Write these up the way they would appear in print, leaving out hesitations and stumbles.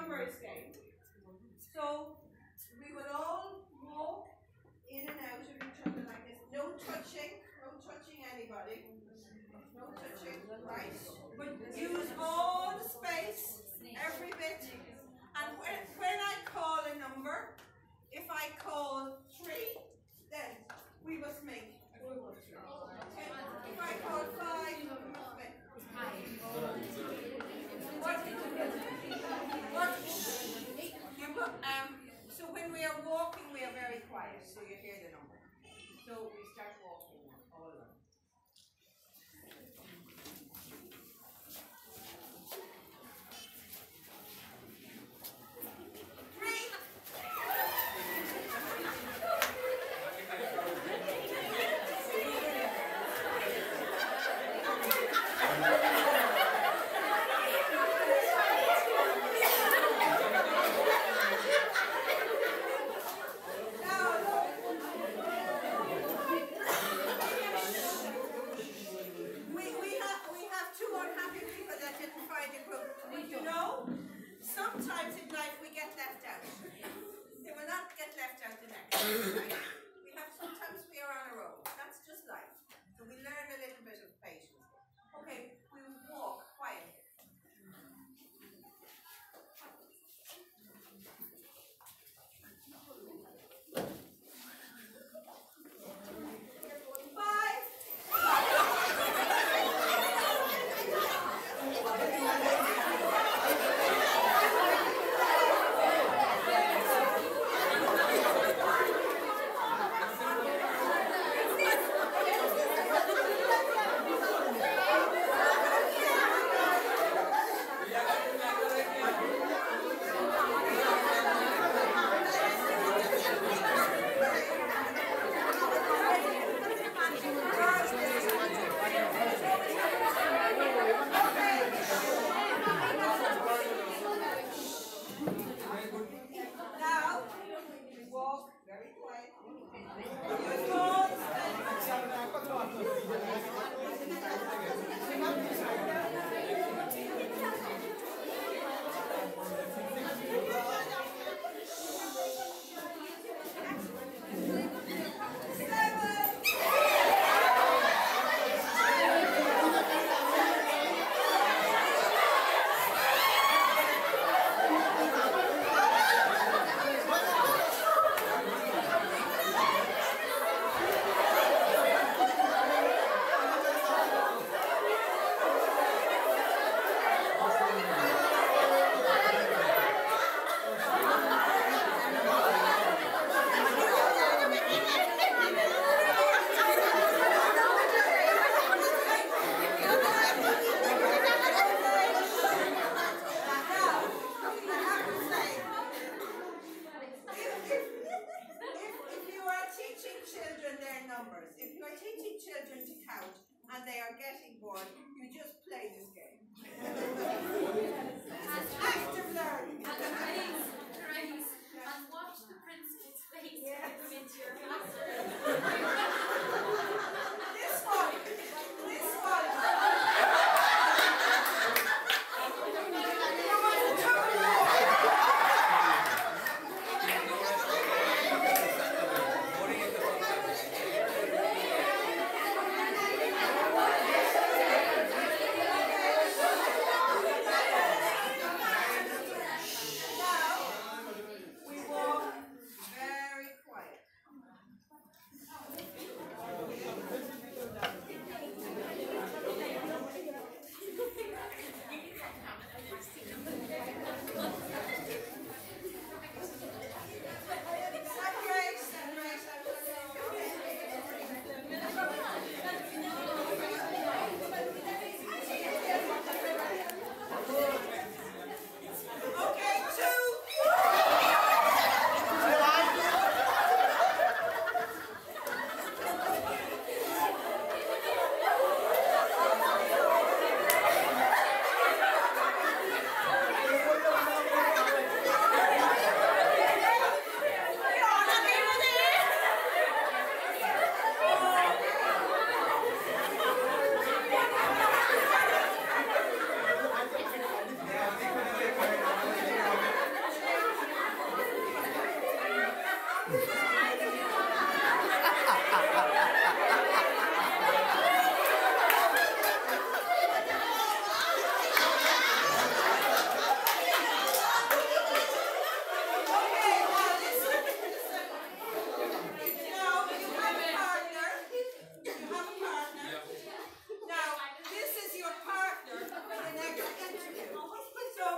numbers game. So we will all walk in and out of each other like this. No touching anybody. No touching, right? But use all the space, every bit. And when I call a number, if I call 3, then we must make 3. Okay? If I call 5, we must make so when we are walking, we are very quiet, so you hear the number. So we start walking all along. Sometimes in life we get left out. They will not get left out the next time. Right? Sometimes we are on a roll. That's just life. So we learn a little bit of patience. Okay, we will walk quietly.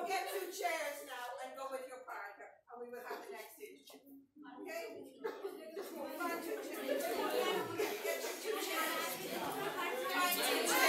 get 2 chairs now and go with your partner, and we will have the next interview. Okay? Find 2 chairs. Get your 2 chairs. Find 2 chairs.